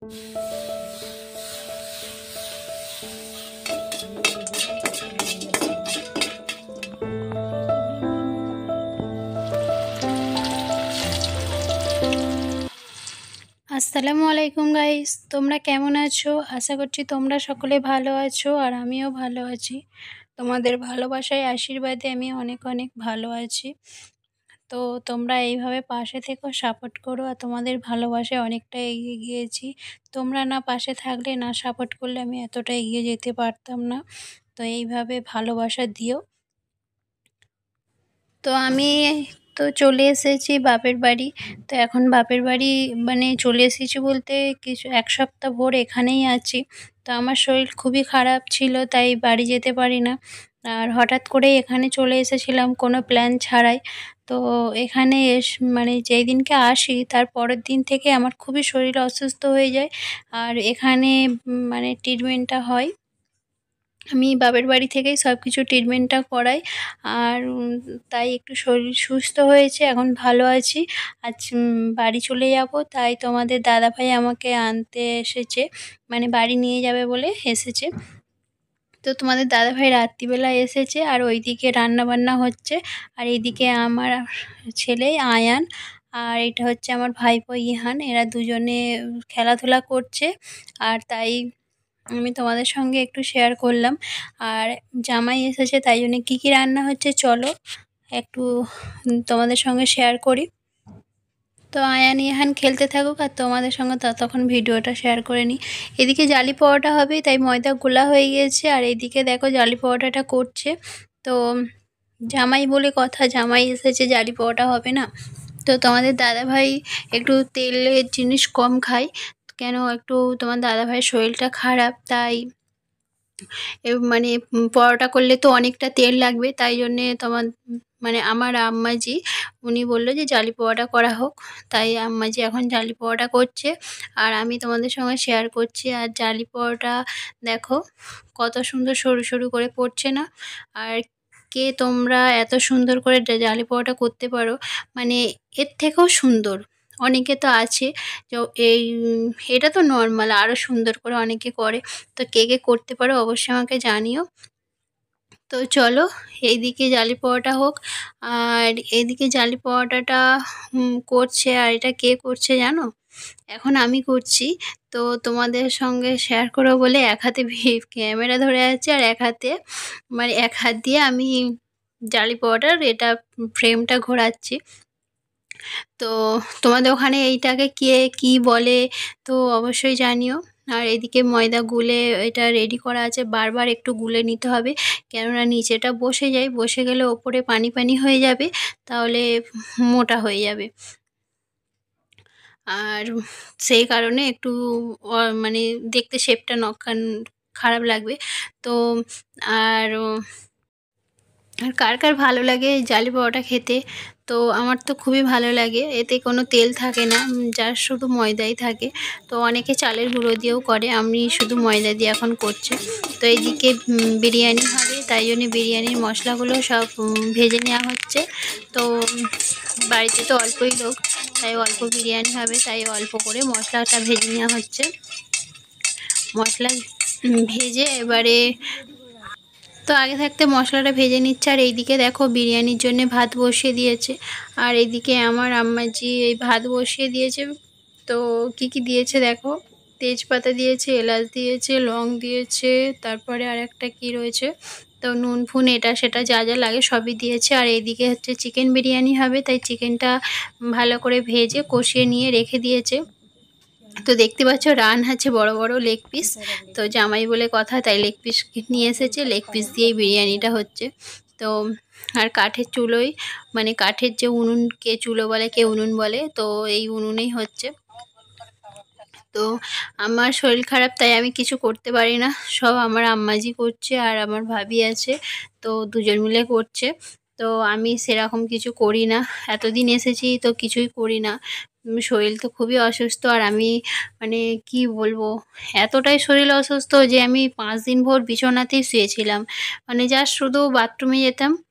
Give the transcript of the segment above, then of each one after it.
আসসালামু আলাইকুম গাইস, তোমরা কেমন আছো? আশা করছি তোমরা সকলে ভালো আছো আর আমিও ভালো আছি। তোমাদের ভালোবাসায় আশীর্বাদে আমি অনেক অনেক ভালো আছি। তো তোমরা এইভাবে পাশে থেকো, সাপোর্ট করো। আর তোমাদের ভালোবাসায় অনেকটা এগিয়ে গিয়েছি। তোমরা না পাশে থাকলে, না সাপোর্ট করলে আমি এতটা এগিয়ে যেতে পারতাম না। তো এইভাবে ভালোবাসা দিও। তো আমি তো চলে এসেছি বাপের বাড়ি। তো এখন বাপের বাড়ি মানে চলে এসেছি বলতে কিছু এক সপ্তাহ ভোর এখানেই আছি। তো আমার শরীর খুবই খারাপ ছিল, তাই বাড়ি যেতে পারি না। আর হঠাৎ করে এখানে চলে এসেছিলাম কোনো প্ল্যান ছাড়াই। তো এখানে মানে যেই দিনকে আসি তার পরের দিন থেকে আমার খুবই শরীর অসুস্থ হয়ে যায়। আর এখানে মানে ট্রিটমেন্টটা হয়, আমি বাপের বাড়ি থেকেই সব কিছু ট্রিটমেন্টটা করাই। আর তাই একটু শরীর সুস্থ হয়েছে, এখন ভালো আছি। আজ বাড়ি চলে যাব, তাই তোমাদের দাদাভাই আমাকে আনতে এসেছে, মানে বাড়ি নিয়ে যাবে বলে এসেছে। তো তোমাদের দাদাভাই রাত্রিবেলা এসেছে আর ওইদিকে রান্না বান্না হচ্ছে। আর এইদিকে আমার ছেলে আয়ান আর এটা হচ্ছে আমার ভাইপো ইহান, এরা দুজনে খেলাধুলা করছে। আর তাই আমি তোমাদের সঙ্গে একটু শেয়ার করলাম। আর জামাই এসেছে, তাই জন্য কী কী রান্না হচ্ছে চলো একটু তোমাদের সঙ্গে শেয়ার করি। তো আয়ান ইহান খেলতে থাকুক আর তোমাদের সঙ্গে ততক্ষণ ভিডিওটা শেয়ার করে নিই। এদিকে জালি পাওয়াটা হবে, তাই ময়দা গোলা হয়ে গিয়েছে। আর এইদিকে দেখো জালি পাওয়াটাটা করছে। তো জামাই বলে কথা, জামাই এসেছে, জালি পাওয়াটা হবে না। তো তোমাদের দাদাভাই একটু তেলের জিনিস কম খায়, কেন একটু তোমার দাদাভাইয়ের শরীরটা খারাপ, তাই মানে পরোটা করলে তো অনেকটা তেল লাগবে, তাই জন্যে তোমার মানে আমার আম্মাজি উনি বললো যে জালি পোহাটা করা হোক। তাই আম্মাজি এখন জালি পোহাটা করছে আর আমি তোমাদের সঙ্গে শেয়ার করছি। আর জালি পোহাটা দেখো কত সুন্দর সরু সরু করে পড়ছে না? আর কে তোমরা এত সুন্দর করে জালি পোহাটা করতে পারো, মানে এর থেকেও সুন্দর অনেকে তো আছে। তো এই এটা তো নর্মাল, আরও সুন্দর করে অনেকে করে। তো কে কে করতে পারো অবশ্যই আমাকে জানিও। তো চলো এইদিকে জালি পোহাটা হোক। আর এইদিকে জালি পোহাটাটা করছে। আর এটা কে করছে জানো? এখন আমি করছি। তো তোমাদের সঙ্গে শেয়ার করবো বলে এক হাতে ক্যামেরা ধরে আছে আর এক হাতে মানে এক হাত দিয়ে আমি জালি পোহাটার এটা ফ্রেমটা ঘোরাচ্ছি। তো তোমাদের ওখানে এইটাকে কে কী বলে তো অবশ্যই জানিও। আর এদিকে ময়দা গুলে এটা রেডি করা আছে, বারবার একটু গুলে নিতে হবে, কেননা নিচেটা বসে যায়, বসে গেলে ওপরে পানি পানি হয়ে যাবে, তাহলে মোটা হয়ে যাবে। আর সেই কারণে একটু মানে দেখতে শেপটা খারাপ লাগবে। তো আর আর কার কার ভালো লাগে জালি পাওয়াটা খেতে? তো আমার তো খুবই ভালো লাগে, এতে কোনো তেল থাকে না, যার শুধু ময়দাই থাকে। তো অনেকে চালের গুঁড়ো দিয়েও করে, আমি শুধু ময়দা দিয়ে এখন করছি। তো এইদিকে বিরিয়ানি হবে, তাই জন্য বিরিয়ানির মশলাগুলো সব ভেজে নেওয়া হচ্ছে। তো বাড়িতে তো অল্পই লোক, তাই অল্প বিরিয়ানি হবে, তাই অল্প করে মশলাটা ভেজে নেওয়া হচ্ছে। মশলা ভেজে এবারে তো আগে থাকতে মশলাটা ভেজে নিচ্ছে। আর এইদিকে দেখো বিরিয়ানির জন্য ভাত বসিয়ে দিয়েছে। আর এইদিকে আমার আম্মাজি এই ভাত বসিয়ে দিয়েছে। তো কি কি দিয়েছে দেখো, তেজপাতা দিয়েছে, এলাচ দিয়েছে, লং দিয়েছে, তারপরে আর একটা কী রয়েছে, তো নুন ফুন এটা সেটা যা যা লাগে সবই দিয়েছে। আর এইদিকে হচ্ছে চিকেন বিরিয়ানি হবে, তাই চিকেনটা ভালো করে ভেজে কষিয়ে নিয়ে রেখে দিয়েছে। তো দেখতে পাচ্ছ রান আছে বড় বড় লেগ পিস, তো জামাই বলে কথা, তাই লেগ পিস নিয়ে এসেছে, লেগ পিস দিয়েই বিরিয়ানিটা হচ্ছে। তো আর কাঠের চুলোই, মানে কাঠের যে উনুন, কে চুলো বলে কে উনুন বলে, তো এই উনুনেই হচ্ছে। তো আমার শরীর খারাপ, তাই আমি কিছু করতে পারি না, সব আমার আম্মাজি করছে আর আমার ভাবি আছে, তো দুজন মিলে করছে। তো আমি সেরকম কিছু করি না, এতদিন এসেছি তো কিছুই করি না। শরীর তো খুবই অসুস্থ। আর আমি মানে কি বলবো, এতটাই শরীর অসুস্থ যে আমি 5 দিন ভোর বিছানাতেই শুয়েছিলাম, মানে জাস্ট শুধু বাথরুমে যেতাম,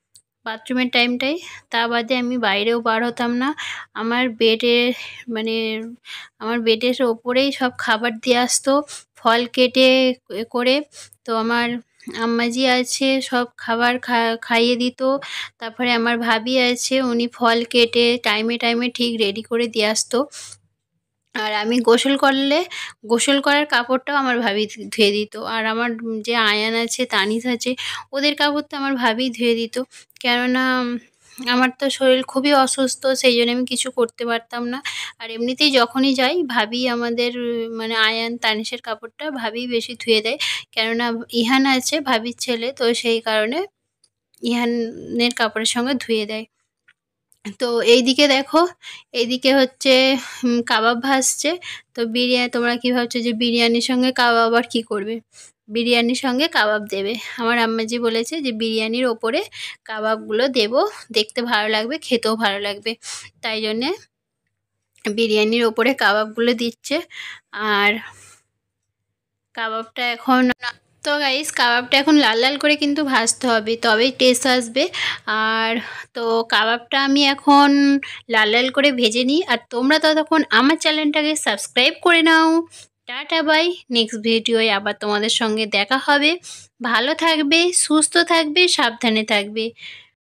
বাথরুমের টাইমটাই। তা বাদে আমি বাইরেও বার হতাম না। আমার বেডে মানে আমার বেডের ওপরেই সব খাবার দিয়ে আসতো ফল কেটে করে। তো আমার আম্মাজি আছে, সব খাবার খাইয়ে দিত। তারপরে আমার ভাবি আছে, উনি ফল কেটে টাইমে টাইমে ঠিক রেডি করে দিয়ে আসতো। আর আমি গোসল করার কাপড়টাও আমার ভাবি ধুয়ে দিত। আর আমার যে আয়ান আছে, তানিশ আছে, ওদের কাপড় তো আমার ভাবিই ধুয়ে দিত। কেননা আমার তো শরীর খুবই অসুস্থ, সেই জন্য আমি কিছু করতে পারতাম না। আর এমনিতেই যখনই যাই ভাবি আমাদের মানে আয়ান তানিশের কাপড়টা ভাবিই বেশি ধুয়ে দেয়। কেননা ইহান আছে ভাবির ছেলে, তো সেই কারণে ইহানের কাপড়ের সঙ্গে ধুয়ে দেয়। তো এইদিকে দেখো, এইদিকে হচ্ছে কাবাব ভাজছে। তো তোমরা কি ভাবছো যে বিরিয়ানির সঙ্গে কাবাব আবার কী করবে? বিরিয়ানির সঙ্গে কাবাব দেবে। আমার আম্মাজি বলেছে যে বিরিয়ানির ওপরে কাবাবগুলো দেবো, দেখতে ভালো লাগবে, খেতেও ভালো লাগবে। তাই জন্যে বিরিয়ানির ওপরে কাবাবগুলো দিচ্ছে। আর কাবাবটা এখন তো গাইস কাবাবটা এখন লাল লাল করে কিন্তু ভাজতে হবে, তবেই টেস্ট আসবে। আর তো কাবাবটা আমি এখন লাল লাল করে ভেজে নিই, আর তোমরা ততক্ষণ আমার চ্যানেলটাকে সাবস্ক্রাইব করে নাও। টাটা বাই, নেক্সট ভিডিওয়ে আবার তোমাদের সঙ্গে দেখা হবে। ভালো থাকবে, সুস্থ থাকবে, সাবধানে থাকবে।